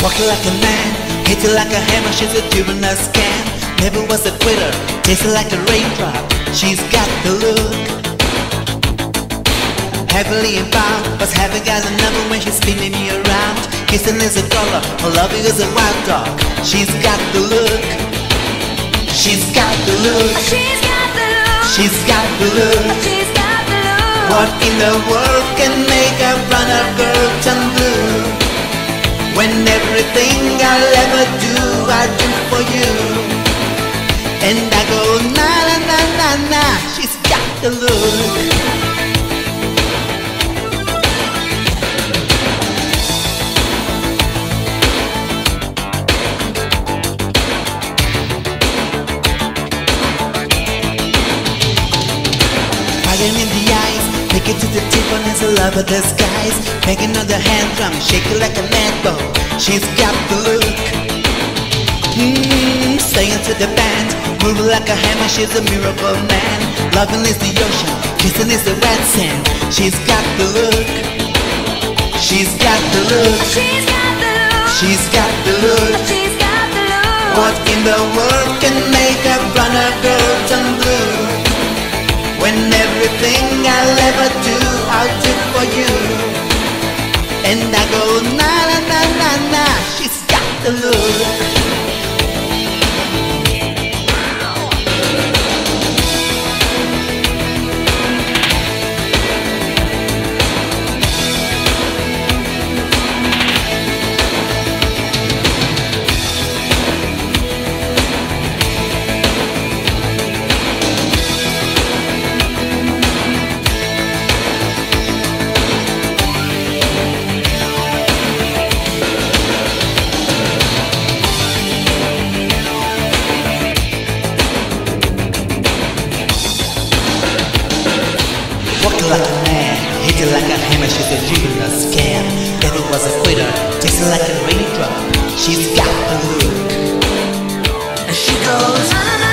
Walking like a man, hitting like a hammer, she's a during a scam. Never was a quitter, tasting like a raindrop, she's got the look. Heavily inbound, but haven't got another when she's spinning me around. Kissing is a color, her loving is a wild dog, she's got the look. She's got the look. She's got the look. She's got the look. She's got the look. What in the world can make a run a girl turn blue? When everything I'll ever do, I do for you. And I go na na na na na. She's got the look. In the eyes, take it to the tip and it's a love of the skies. Making on the hand drum, shake it like a mad ball. She's got the look. Singing to the band, moving like a hammer. She's a miracle man. Loving is the ocean, kissing is the red sand. She's got the look. She's got the look. She's got the look. She's got the look. She's got the look. What in the world can make a runner girl turn blue? When everything I'll ever do, I'll do for you. And I go na na na na na. She's got the look. Walking like a man, hitting like a hammer, she's a dream, a scam. Never was a quitter, tasting like a raindrop, she's got the look. And she goes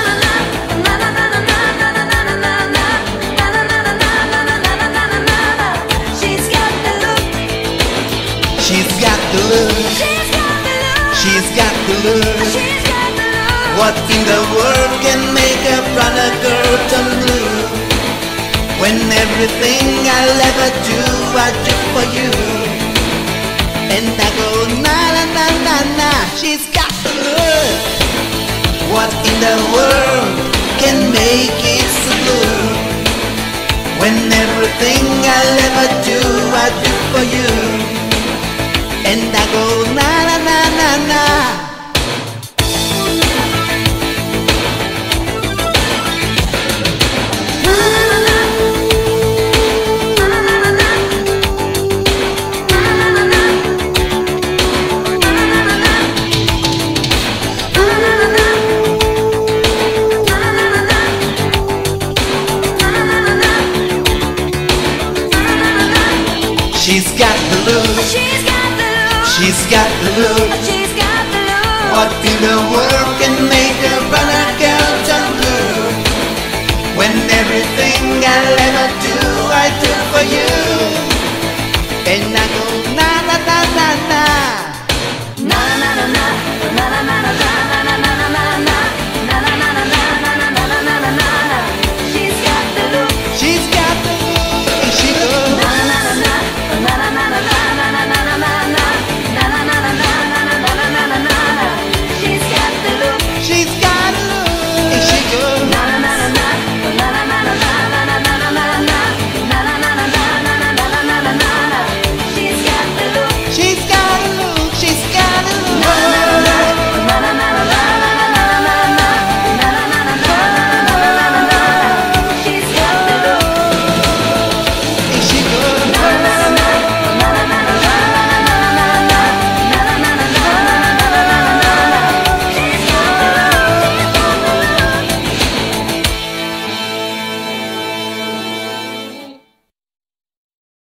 She's got the look. she's got the look. She's got the look. She's got the look. She's got the look. What in the world can make a runner girl turn blue? When everything I'll ever do, I do for you. And I go na na na na na. She's got the look. What in the world can make it so blue? When everything I'll ever do, I do for you. And I go na na na na na. She's got the look. She's got the look. She's got the look. She's got the look. What in the world can make a runner girl turn blue? When everything I'll ever do, I do for you. And I go